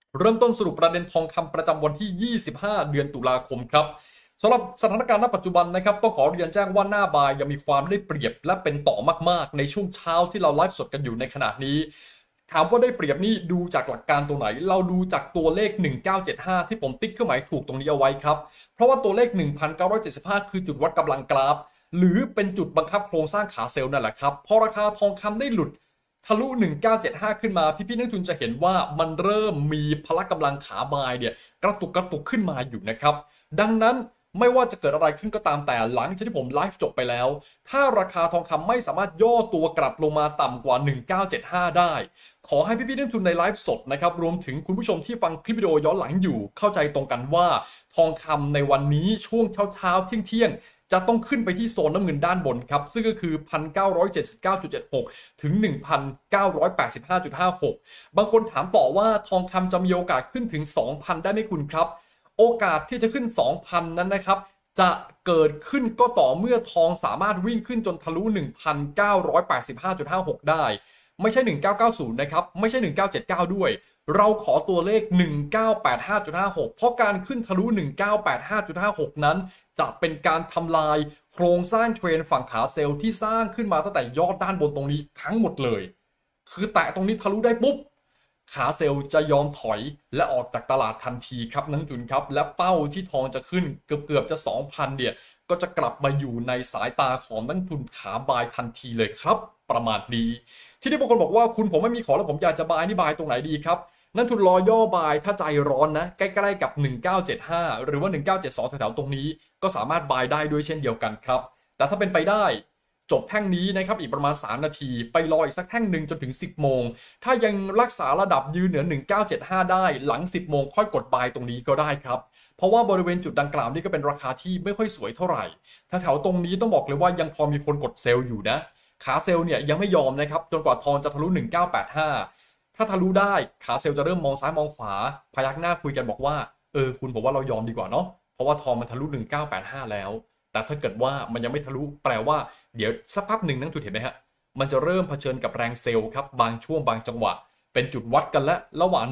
เริ่มต้นสรุปประเด็นทองคำประจำวันที่ 25 เดือนตุลาคมครับสำหรับสถานการณ์ณปัจจุบันนะครับต้องขอเรียนแจ้งว่าหน้าบายยังมีความได้เปรียบและเป็นต่อมากๆในช่วงเช้าที่เราไลฟ์สดกันอยู่ในขณะนี้ถามว่าได้เปรียบนี่ดูจากหลักการตัวไหนเราดูจากตัวเลข 1975 ที่ผมติ๊กเครื่องหมายถูกตรงนี้เอาไว้ครับเพราะว่าตัวเลข 1,975 คือจุดวัดกำลังกราฟหรือเป็นจุดบังคับโครงสร้างขาเซลล์นั่นแหละครับพอราคาทองคำได้หลุดทะลุ 1975 ขึ้นมาพี่ๆนักทุนจะเห็นว่ามันเริ่มมีพละกำลังขาบายเนี่ยกระตุกขึ้นมาอยู่นะครับดังนั้นไม่ว่าจะเกิดอะไรขึ้นก็ตามแต่หลังจากที่ผมไลฟ์จบไปแล้วถ้าราคาทองคำไม่สามารถย่อตัวกลับลงมาต่ำกว่า 1975 ได้ขอให้พี่ๆนักทุนในไลฟ์สดนะครับรวมถึงคุณผู้ชมที่ฟังคลิปวิดีโอย้อนหลังอยู่เข้าใจตรงกันว่าทองคำในวันนี้ช่วงเช้าเที่ยงจะต้องขึ้นไปที่โซนน้ำเงินด้านบนครับซึ่งก็คือ 1,979.76 ถึง 1,985.56 บางคนถามต่อว่าทองคำจะมีโอกาสขึ้นถึง 2,000 ได้ไหมคุณครับโอกาสที่จะขึ้น 2,000 นั้นนะครับจะเกิดขึ้นก็ต่อเมื่อทองสามารถวิ่งขึ้นจนทะลุ 1,985.56 ได้ไม่ใช่ 1990 นะครับไม่ใช่ 1979 ด้วยเราขอตัวเลข 1985.56 เพราะการขึ้นทะลุ 1985.56 นั้นจะเป็นการทำลายโครงสร้างเทรนฝั่งขาเซลล์ที่สร้างขึ้นมาตั้งแต่ยอดด้านบนตรงนี้ทั้งหมดเลยคือแตะตรงนี้ทะลุได้ปุ๊บขาเซลล์จะยอมถอยและออกจากตลาดทันทีครับนักทุนครับและเป้าที่ทองจะขึ้นเกือบจะ 2,000 เนี่ยก็จะกลับมาอยู่ในสายตาของนักทุนขาบายทันทีเลยครับประมาณนี้ที่บางคนบอกว่าคุณผมไม่มีของแล้วผมอยากจะบายนี่บายตรงไหนดีครับนักทุนรอย่อบายถ้าใจร้อนนะใกล้ๆกับ1975หรือว่า1972แถวๆตรงนี้ก็สามารถบายได้ด้วยเช่นเดียวกันครับแต่ถ้าเป็นไปได้จบแท่งนี้นะครับอีกประมาณ3นาทีไปรออีกสักแท่งหนึ่งจนถึง10โมงถ้ายังรักษาระดับยืนเหนือ1975ได้หลัง10โมงค่อยกดบายตรงนี้ก็ได้ครับเพราะว่าบริเวณจุดดังกล่าวนี่ก็เป็นราคาที่ไม่ค่อยสวยเท่าไหร่แถวๆตรงนี้ต้องบอกเลยว่ายังพอมีคนกดเซลล์อยู่นะขาเซลล์เนี่ยยังไม่ยอมนะครับจนกว่าทองจะทะลุ1985ถ้าทะลุได้ขาเซลล์จะเริ่มมองซ้ายมองขวาพยักหน้าคุยกันบอกว่าคุณผมว่าเรายอมดีกว่าเนาะเพราะว่าทองมันทะลุ1985แล้วแต่ถ้าเกิดว่ามันยังไม่ทะลุแปลว่าเดี๋ยวสักพักหนึ่งนั่งจุดเห็นไหมฮะมันจะเริ่มเผชิญกับแรงเซลล์ครับบางช่วงบางจังหวะเป็นจุดวัดกันและระหว่าง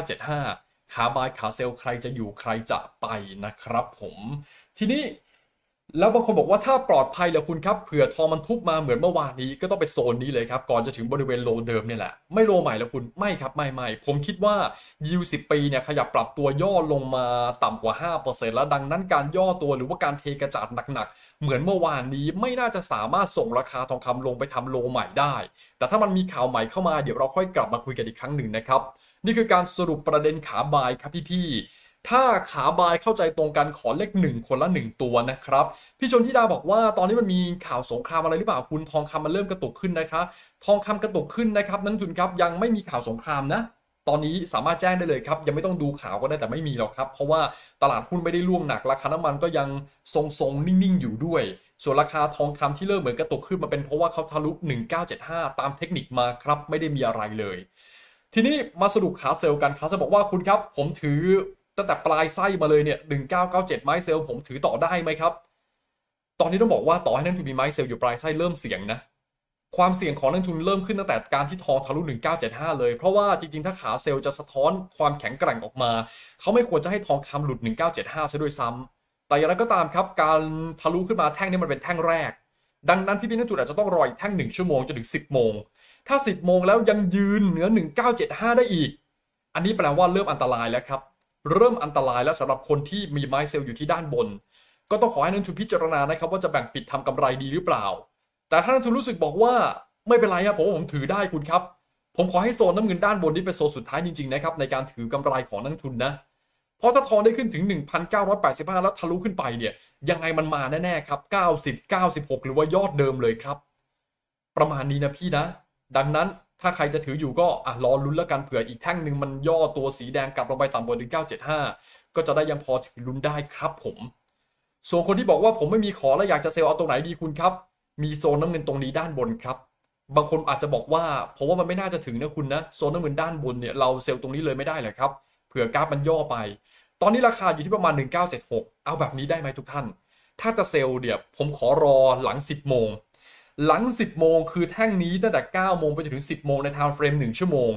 1975ขาบายขาเซลล์ใครจะอยู่ใครจะไปนะครับผมทีนี้แล้วบางคนบอกว่าถ้าปลอดภัยแล้วคุณครับเผื่อทองมันทุบมาเหมือนเมื่อวานนี้ก็ต้องไปโซนนี้เลยครับก่อนจะถึงบริเวณโลเดิมเนี่ยแหละไม่โลใหม่แล้วคุณไม่ครับไม่ผมคิดว่ายิว10 ปีเนี่ยขยับปรับตัวย่อลงมาต่ำกว่า 5% แล้วดังนั้นการย่อตัวหรือว่าการเทกระจาดหนักๆเหมือนเมื่อวานนี้ไม่น่าจะสามารถส่งราคาทองคำลงไปทำโลใหม่ได้แต่ถ้ามันมีข่าวใหม่เข้ามาเดี๋ยวเราค่อยกลับมาคุยกันอีกครั้งหนึ่งนะครับนี่คือการสรุปประเด็นขาบายครับพี่ๆถ้าขาบายเข้าใจตรงกันขอเลข1คนละ1ตัวนะครับพี่ชนธิดาบอกว่าตอนนี้มันมีข่าวสงครามอะไรหรือเปล่าคุณทองคำมันเริ่มกระตุกขึ้นนะครับทองคำกระตุกขึ้นนะครับนักทุนครับยังไม่มีข่าวสงครามนะตอนนี้สามารถแจ้งได้เลยครับยังไม่ต้องดูข่าวก็ได้แต่ไม่มีหรอกครับเพราะว่าตลาดหุ้นไม่ได้ร่วงหนักราคาน้ำมันก็ยังทรงๆนิ่งๆอยู่ด้วยส่วนราคาทองคำที่เริ่มเหมือนกระตุกขึ้นมาเป็นเพราะว่าเขาทะลุ1975ตามเทคนิคมาครับไม่ได้มีอะไรเลยทีนี้มาสรุปขาเซลล์กันขาเซลล์บอกว่าคุณครับผมถือตั้งแต่ปลายไส้มาเลยเนี่ย1997ไม้เซลล์ผมถือต่อได้ไหมครับตอนนี้ต้องบอกว่าต่อให้นักทุนมีไม้เซลล์อยู่ปลายไส้เริ่มเสี่ยงนะความเสี่ยงของนักทุนเริ่มขึ้นตั้งแต่การที่ทองทะลุ1975เลยเพราะว่าจริงๆถ้าขาเซลล์จะสะท้อนความแข็งแกร่งออกมาเขาไม่ควรจะให้ทองคำหลุด1975ซะด้วยซ้ำแต่อย่างไรก็ตามครับการทะลุขึ้นมาแท่งนี้มันเป็นแท่งแรกดังนั้นพี่นักทุนอาจจะต้องรออีกแท่ง1ชั่วโมงจนถึง10โมงถ้า10โมงแล้วยังยืนเหนือ1975ได้อีกอันนี้แปลว่าเริ่มอันตรายแล้วครับเริ่มอันตรายแล้วสำหรับคนที่มีไม้เซลล์อยู่ที่ด้านบนก็ต้องขอให้นักทุนพิจารณานะครับว่าจะแบ่งปิดทำกำไรดีหรือเปล่าแต่ถ้านักทุนรู้สึกบอกว่าไม่เป็นไรครับผมถือได้คุณครับผมขอให้โซนน้ำเงินด้านบนนี้เป็นโซนสุดท้ายจริงๆนะครับในการถือกำไรของนักทุนนะเพราะถ้าทองได้ขึ้นถึง 1,985 แล้วทะลุขึ้นไปเนี่ยยังไงมันมาแน่ๆครับ90 96หรือว่ายอดเดิมเลยครับประมาณนี้นะพี่นะดังนั้นถ้าใครจะถืออยู่ก็รอลุ้นแล้วกันเผื่ออีกแท่งหนึ่งมันย่อตัวสีแดงกลับลงไปต่ำกว่า1975ก็จะได้ยังพอถือลุ้นได้ครับผมส่วนคนที่บอกว่าผมไม่มีของแล้วอยากจะเซลล์เอาตรงไหนดีคุณครับมีโซนน้ำเงินตรงนี้ด้านบนครับบางคนอาจจะบอกว่าผมว่ามันไม่น่าจะถึงนะคุณนะโซนน้ำเงินด้านบนเนี่ยเราเซลล์ตรงนี้เลยไม่ได้เลยครับเผื่อกราฟมันย่อไปตอนนี้ราคาอยู่ที่ประมาณ1976เอาแบบนี้ได้ไหมทุกท่านถ้าจะเซลล์เนี่ยผมขอรอหลัง10โมงหลัง10โมงคือแท่งนี้ตั้งแต่9โมงไปจนถึง10โมงในไทม์เฟรม1ชั่วโมง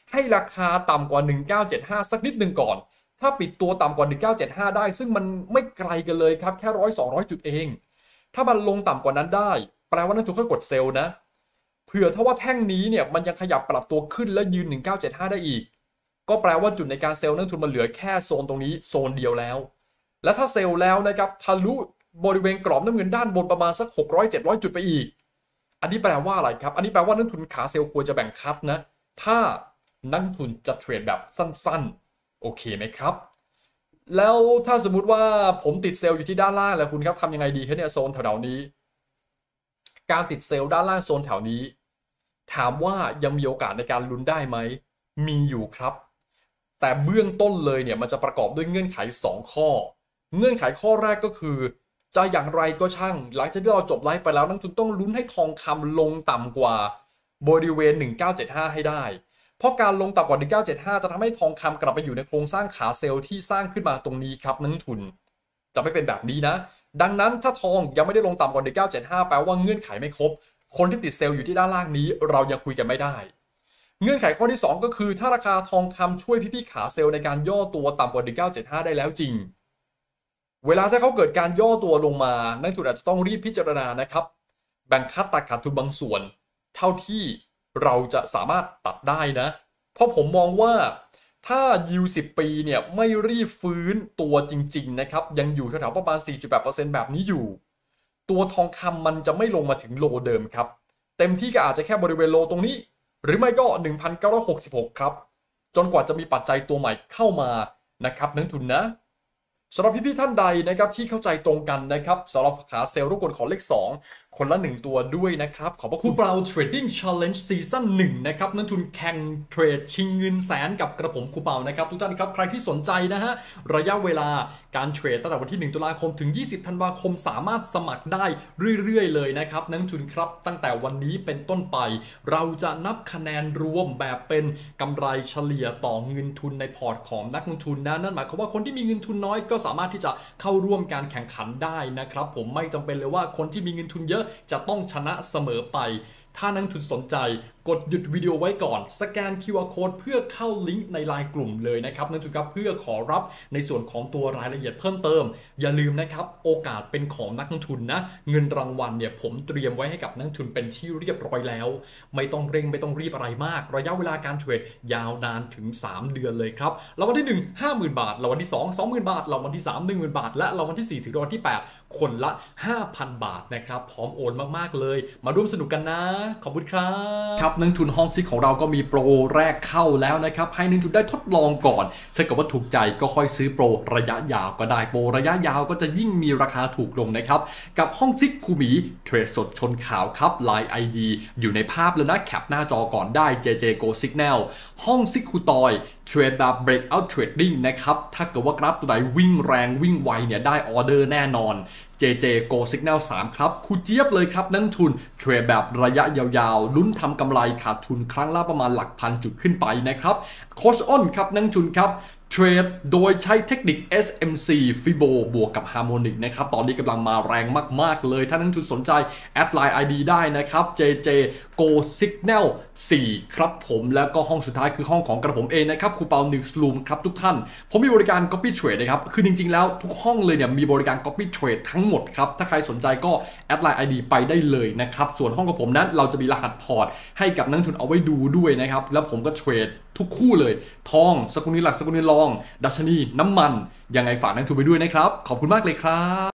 ให้ราคาต่ำกว่า1975สักนิดหนึ่งก่อนถ้าปิดตัวต่ำกว่า1975ได้ซึ่งมันไม่ไกลกันเลยครับแค่100-200 จุดเองถ้ามันลงต่ำกว่านั้นได้แปลว่านักทุนค่อยกดเซลล์นะเผื่อถ้าว่าแท่งนี้เนี่ยมันยังขยับปรับตัวขึ้นและยืน1975ได้อีกก็แปลว่าจุดในการเซลล์นักทุนมันเหลือแค่โซนตรงนี้โซนเดียวแล้วและถ้าเซลล์แล้วนะครับทะลุบริเวณกรอบน้ำเงินด้านบนประมาณสัก600-700 จุดไปอีกอันนี้แปลว่าอะไรครับอันนี้แปลว่านักทุนขาเซลล์ควรจะแบ่งคัดนะถ้านักทุนจะเทรดแบบสั้นๆโอเคไหมครับแล้วถ้าสมมุติว่าผมติดเซลล์อยู่ที่ด้านล่างแล้วคุณครับทำยังไงดีครับเนี่ยโซนแถวๆนี้การติดเซลล์ด้านล่างโซนแถวนี้ถามว่ายังมีโอกาสในการลุ้นได้ไหมมีอยู่ครับแต่เบื้องต้นเลยเนี่ยมันจะประกอบด้วยเงื่อนไข2ข้อเงื่อนไขข้อแรกก็คือจะอย่างไรก็ช่างหลังจากที่เราจบไลฟ์ไปแล้วนักทุนต้องลุ้นให้ทองคำลงต่ำกว่าบริเวณ1975ให้ได้เพราะการลงต่ำกว่า1975จะทำให้ทองคำกลับไปอยู่ในโครงสร้างขาเซลล์ที่สร้างขึ้นมาตรงนี้ครับนักทุนจะไม่เป็นแบบนี้นะดังนั้นถ้าทองยังไม่ได้ลงต่ำกว่า1975แปลว่าเงื่อนไขไม่ครบคนที่ติดเซลล์อยู่ที่ด้านล่างนี้เรายังคุยกันไม่ได้เงื่อนไขข้อที่2ก็คือถ้าราคาทองคำช่วยพี่ๆขาเซลล์ในการย่อตัวต่ำกว่า1975ได้แล้วจริงเวลาถ้าเขาเกิดการย่อตัวลงมานักทุนอาจจะต้องรีบพิจารณานะครับแบ่งคัดตัดขาดทุนบางส่วนเท่าที่เราจะสามารถตัดได้นะเพราะผมมองว่าถ้ายิว10 ปีเนี่ยไม่รีบฟื้นตัวจริงๆนะครับยังอยู่แถวๆประมาณ 4.8% แบบนี้อยู่ตัวทองคำมันจะไม่ลงมาถึงโลเดิมครับเต็มที่ก็อาจจะแค่บริเวณโลตรงนี้หรือไม่ก็ 1,966 ครับจนกว่าจะมีปัจจัยตัวใหม่เข้ามานะครับนักทุนนะสำหรับพี่ๆท่านใดนะครับที่เข้าใจตรงกันนะครับสำหรับขาเซลล์รบกวนขอเลข2คนละ1ตัวด้วยนะครับขอบพระคุณเปล่า Trading Challenge Season 1นะครับนักทุนแข่งเทรดชิงเงินแสนกับกระผมครูเปานะครับทุกท่านครับใครที่สนใจนะฮะระยะเวลาการเทรดตั้งแต่วันที่1ตุลาคมถึง20ธันวาคมสามารถสมัครได้เรื่อยๆเลยนะครับนักทุนครับตั้งแต่วันนี้เป็นต้นไปเราจะนับคะแนนรวมแบบเป็นกำไรเฉลี่ยต่อเงินทุนในพอร์ตของนักลงทุนนะนั่นหมายความว่าคนที่มีเงินทุนน้อยก็สามารถที่จะเข้าร่วมการแข่งขันได้นะครับผมไม่จำเป็นเลยว่าคนที่มีเงินทุนเยอะจะต้องชนะเสมอไปถ้านักลงทุนสนใจกดหยุดวิดีโอไว้ก่อนสแกน QR Code เพื่อเข้าลิงก์ในไลน์กลุ่มเลยนะครับนักลงทุนครับเพื่อขอรับในส่วนของตัวรายละเอียดเพิ่มเติมอย่าลืมนะครับโอกาสเป็นของนักลงทุนนะเงินรางวัลเนี่ยผมเตรียมไว้ให้กับนักลงทุนเป็นที่เรียบร้อยแล้วไม่ต้องเร่งไม่ต้องรีบอะไรมากระยะเวลาการเทรดยาวนานถึง3เดือนเลยครับรางวัลที่1 50,000 บาทรางวัลที่2 20,000 บาทรางวัลที่3 10,000 บาทและรางวัลที่4ถึงรางวัลที่8คนละ 5,000 บาทนะครับพร้อมโอนมากๆเลยมาร่วมสนุกกันนะขอบคุณครับนักลงทุนห้องซิกของเราก็มีโปรแรกเข้าแล้วนะครับให้นักลงทุนได้ทดลองก่อนถ้าเกิดว่าถูกใจก็ค่อยซื้อโปรระยะยาวก็ได้โปรระยะยาวก็จะยิ่งมีราคาถูกลงนะครับกับห้องซิกคูหมีเทรดสดชนข่าวครับ Line ID อยู่ในภาพแล้วนะแคปหน้าจอก่อนได้ JJ Go Signal ห้องซิกคูตอยเทรดแบบ breakout trading นะครับถ้าเกิดว่ากราฟตัวไหนวิ่งแรงวิ่งไวเนี่ยได้ออเดอร์แน่นอน JJ Go Signal 3 ครับคูเจี๊ยบเลยครับนักทุนเทรดแบบระยะยาวๆลุ้นทำกำไรขาดทุนครั้งละประมาณหลักพันจุดขึ้นไปนะครับโค้ชอ้นครับนักทุนครับเทรดโดยใช้เทคนิค SMC Fibo บวกกับ Harmonic นะครับตอนนี้กำลังมาแรงมากๆเลยถ้านักทุนสนใจแอดไลน์ ID ได้นะครับ JJ Go Signal 4 ครับผมแล้วก็ห้องสุดท้ายคือห้องของกระผมเองนะครับครูเปา Newsroom ครับทุกท่านผมมีบริการ Copy Trade นะครับคือจริงๆแล้วทุกห้องเลยเนี่ยมีบริการ Copy Trade ทั้งหมดครับถ้าใครสนใจก็แอดไลน์ ID ไปได้เลยนะครับส่วนห้องของผมนั้นเราจะมีรหัสพอร์ตให้กับนักทุนเอาไว้ดูด้วยนะครับแล้วผมก็เทรดทุกคู่เลยทองสกุลเงินหลักสกุลเงินรองดัชนีน้ำมันยังไงฝากนักทุนไปด้วยนะครับขอบคุณมากเลยครับ